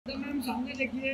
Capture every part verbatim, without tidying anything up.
तो मैम सामने देखिए।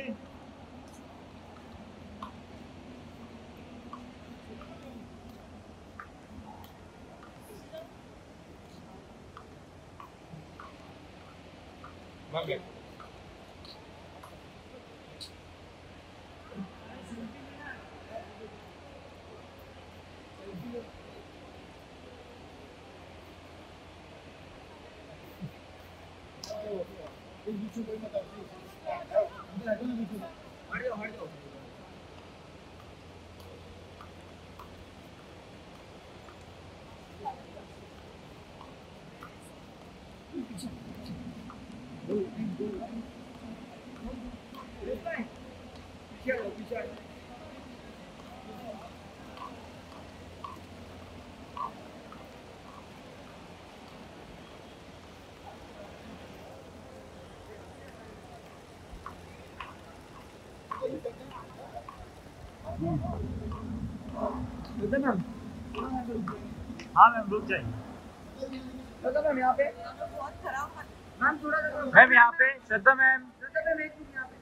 हाँ मैम रुक जाइए। मैम यहाँ पे मैम थोड़ा मैम यहाँ पे श्रद्धा मैम श्रद्धा मैम एक मिनट यहाँ पे।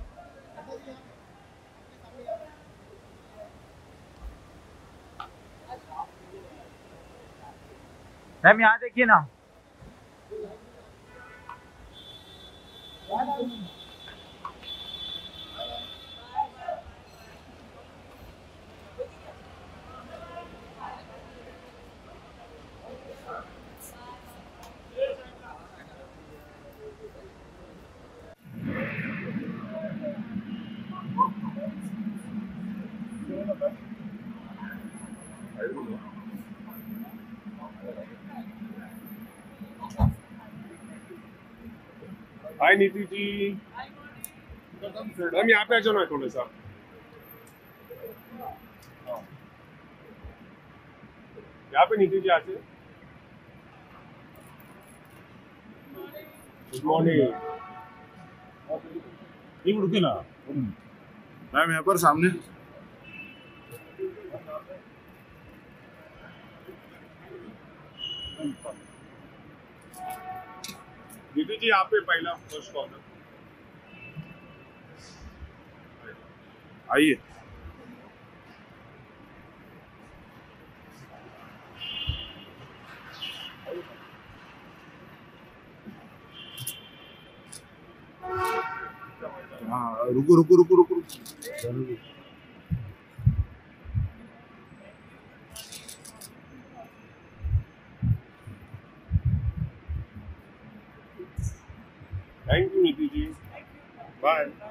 मैम यहाँ देखिए ना। हाय नीति जी, मैम यहाँ पे आ जाओ ना थोड़ा सा। यहाँ पे नीति जी आते। Good morning. एक रुके ना मैम, यहाँ पर सामने। नीति जी यहाँ पे पहला फर्स्ट कॉर्नर आइए। हाँ रुको रुको रुको रुको रुको। थैंक यू नीति जी, बाय।